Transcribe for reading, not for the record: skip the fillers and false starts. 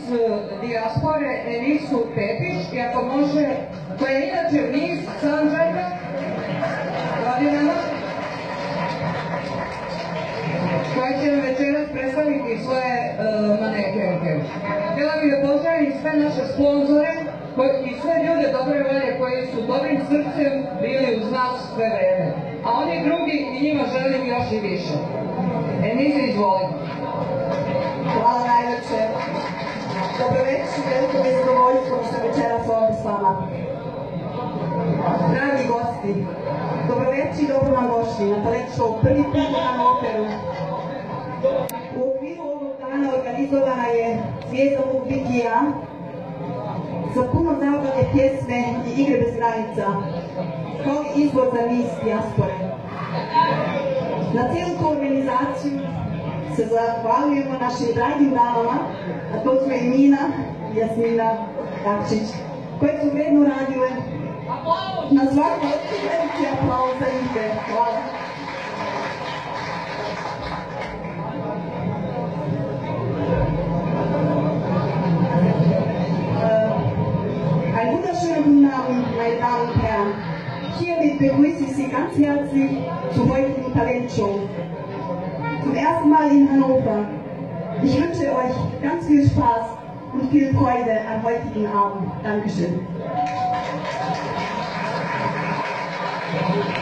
Miss Dijaspore Enisu Pepic, i ako može, koja je inače Miss Sandžaka, godinama, koja će nam večeras predstaviti svoje manekenke. Htjela bih da pozdravim sve naše sponzore i sve ljude dobre volje koji su dobrim srcem bili uz nas sve vreme. A oni drugi i njima želim još i više. Enisa, izvolite. Hvala najveće. Dobro večer, veliko mi je zadovoljstvo što sam večeras ovdje s vama. Dragi gosti, dobro večer i dobro nam došli na talent show prvi put na Hanoveru. U okviru ovog dana organizovana je Zvijezda mogu biti ja, za puno zabavne pjesme i igre bez granica, kao i izbor za Miss Dijaspore. Na cijelu tu organizaciju se zahvaljujemo našim dragim damama, a to su Enina i Jasmina Jaksic, koje su vredno radile na svakom veliki aplauz za njih. Hvala. Einen wunderschönen guten Abend, meine Damen und Herren. Hiermit begrüße ich Sie ganz herzlich zur heutigen Talentshow. Zum ersten Mal in Hannover. Ich wünsche euch ganz viel Spaß und viel Freude am heutigen Abend. Dankeschön.